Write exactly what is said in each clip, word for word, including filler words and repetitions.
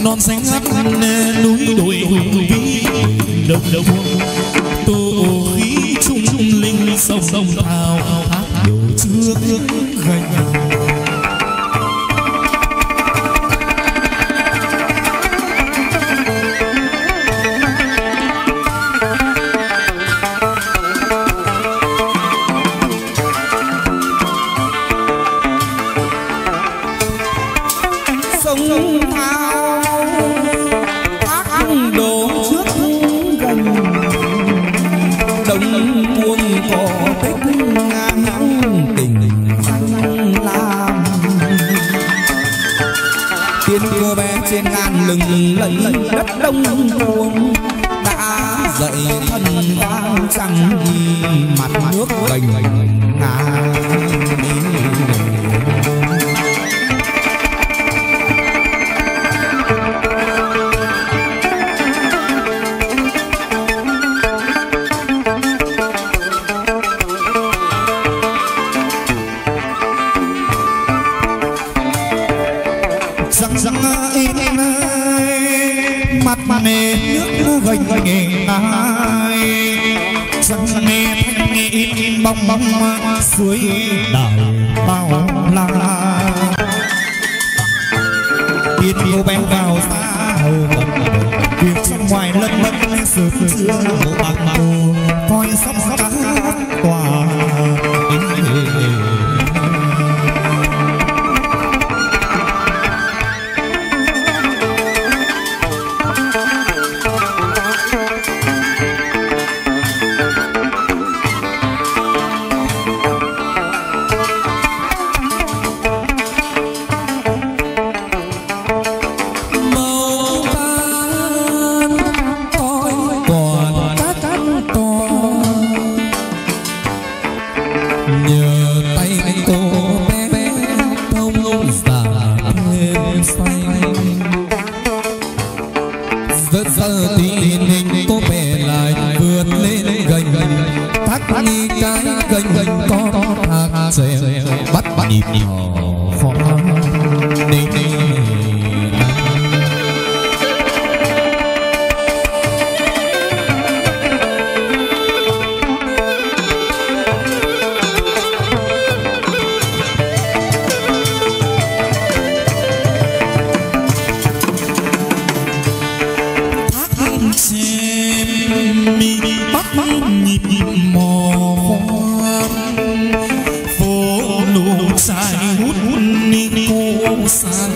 non xanh ngắt núi đồi hùng vĩ đồng đồng tô khí trung linh sông sông thao thác nhiều trước gành trên ngàn lừng lẫy đất đông cuồng đã dậy thân vang trăng mặt nước gành ngà nề nước gành gành ai chẳng nghe thanh nghe bong bong suối đào bao la tiên cô bé vào xa hầu việc trong ngoài lân lân sớm chưa bằng màu coi sắp sắp tỏa bắt bắt nhịp khó đi đi thác xem mi bắt bắt nhịp mò sai hút ni cô sang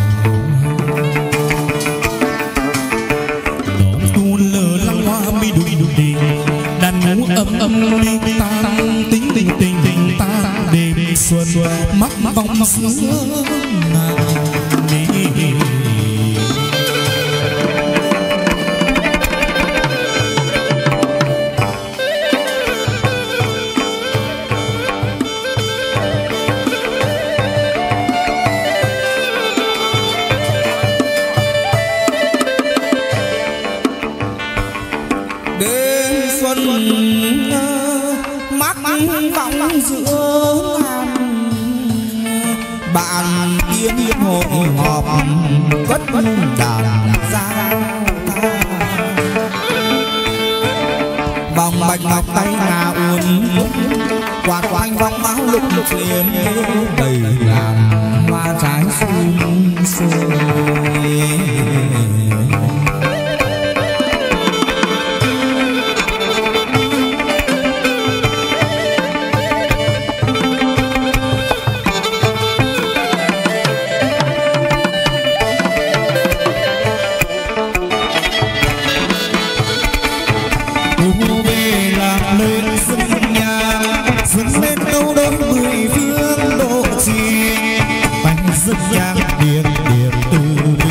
đón tu lờ lăng hoa mi đùi đùi đi đàn ngũ âm âm đi tăng tính tình tình tình ta đêm xuân mắt vòng sương đi mắt vọng giữa ngàn bạn kiếm hội họp vất đàn ra vòng bạch ngọc tay ngà uốn quạt quanh vòng áo lục lục liền đầy ngàn hoa trái sum xuôi giang điệp điệp từ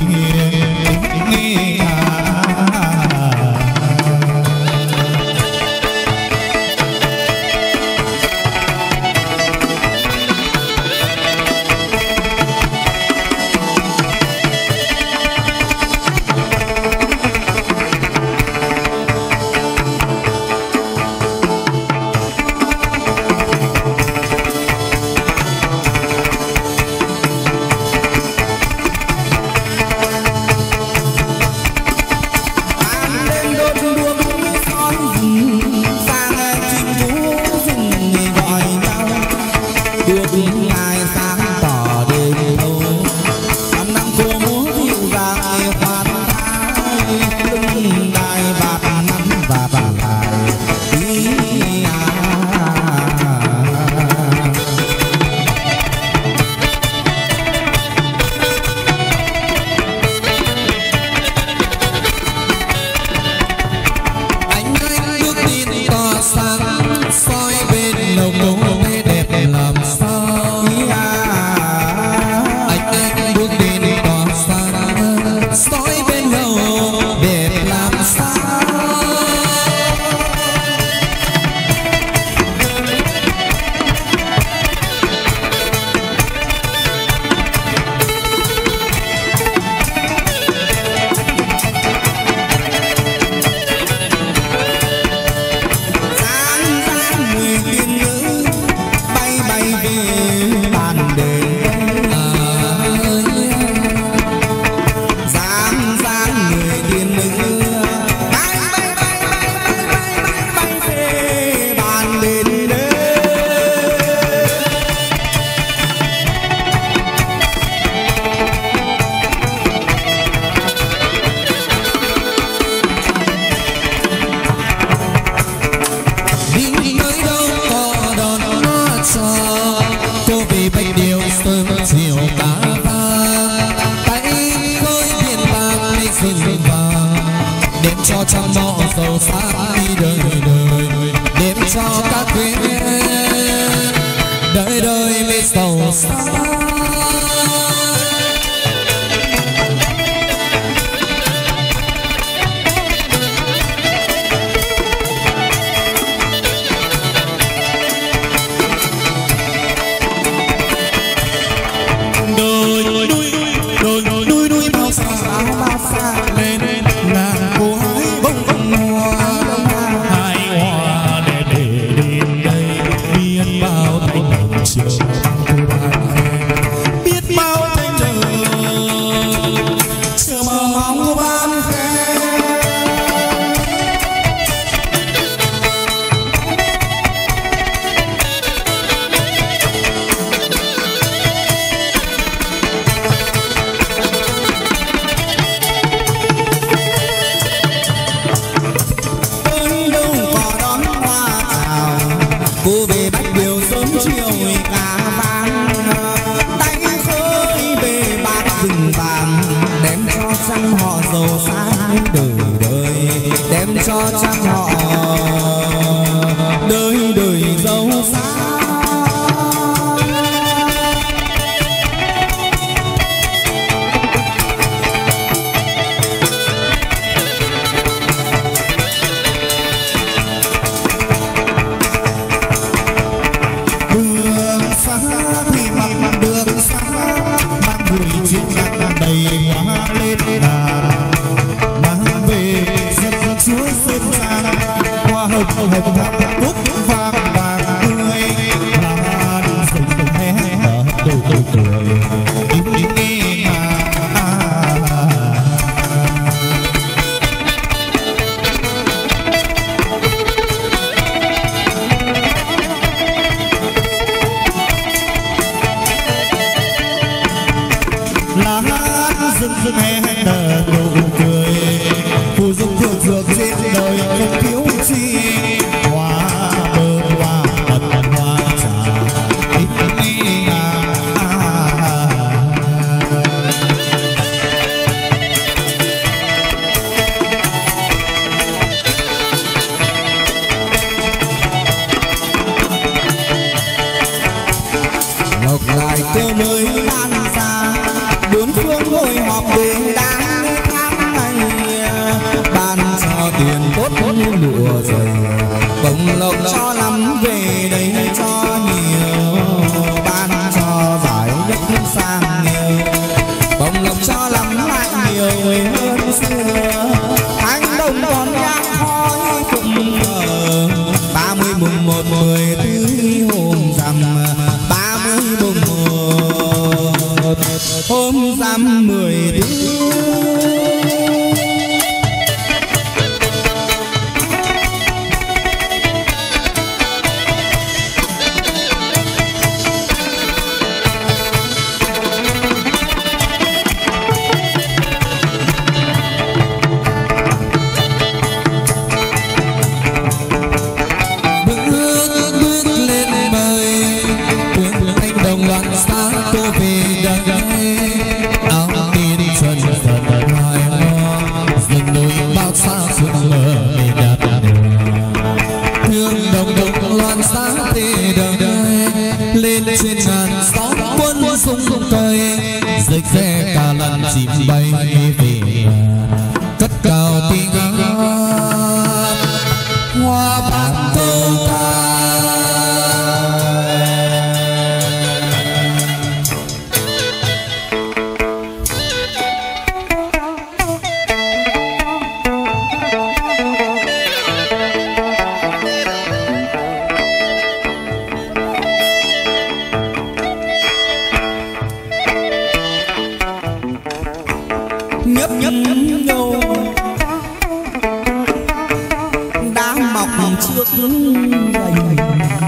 nhấp nhấp nhô đã mọc trước gành,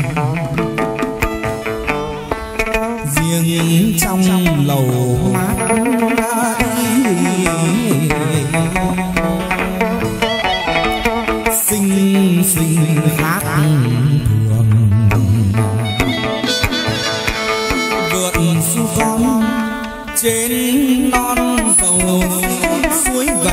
riêng trong lầu mát xinh xinh khác thường. Vượt su con trên non dầu suối gầy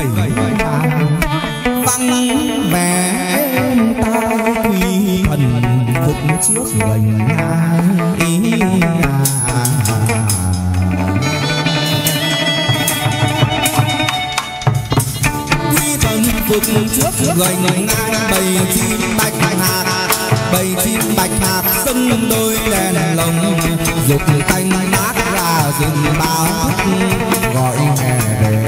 văng vẻ tai quy thần phục trước gành ý quy thần phục trước gành ngang bầy chim bạch hạc bầy chim bạch hạc sân đôi đèn lồng dục canh nát ra rừng bao gọi hè về.